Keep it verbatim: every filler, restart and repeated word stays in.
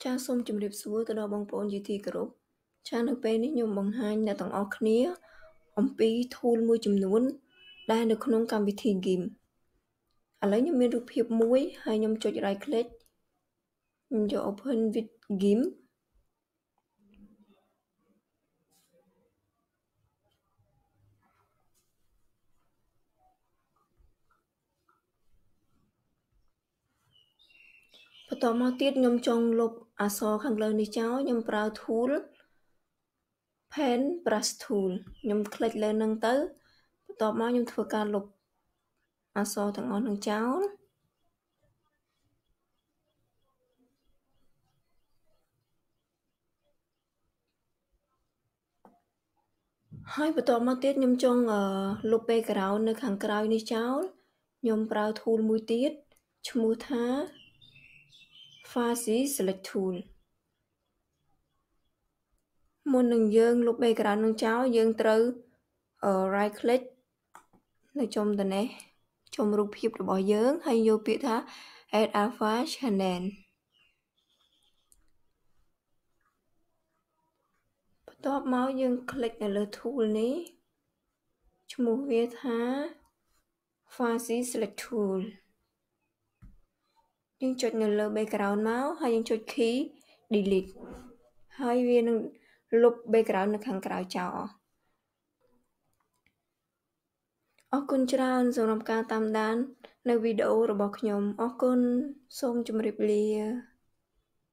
Chaសូមជម្រាបសួរទៅដល់បងប្អូនជាទីគោរពចានៅពេលនេះខ្ញុំបង្ហាញអ្នកទាំងអស់គ្នាអំពី tool មួយចំនួនដែលនៅក្នុងកម្មវិធី GIMP ឥឡូវខ្ញុំមានរូបភាពមួយហើយខ្ញុំចុច right click ខ្ញុំយក open with GIMP បន្តមកទៀតខ្ញុំចង់លុបអក្សរខាងលើនេះចោលខ្ញុំប្រើ tool pen brush tool ខ្ញុំ click លើនឹងទៅបន្ទាប់មកខ្ញុំធ្វើការលុបអក្សរទាំងអស់នឹងចោលហើយបន្ទាប់មកទៀតខ្ញុំចង់លុប background នៅខាងក្រោយនេះចោលខ្ញុំប្រើ tool មួយទៀតឈ្មោះថា Fuzzy Select Tool មុននឹងយើងលុប background នឹងចោលយើងត្រូវ right click នៅចំតនេះចំរូបភាពរបស់យើងហើយយកពាក្យថា add alpha channel បន្ទាប់មកយើង click នៅលើ tool នេះឈ្មោះវាថា Fuzzy Select Tool យើងចុចនៅលើ background មកហើយយើងចុច key delete ហើយវានឹងលុប background នៅខាងក្រៅចោលអរគុណច្រើនសម្រាប់ការតាមដាននៅវីដេអូរបស់ខ្ញុំអរគុណសូមជម្រាបលា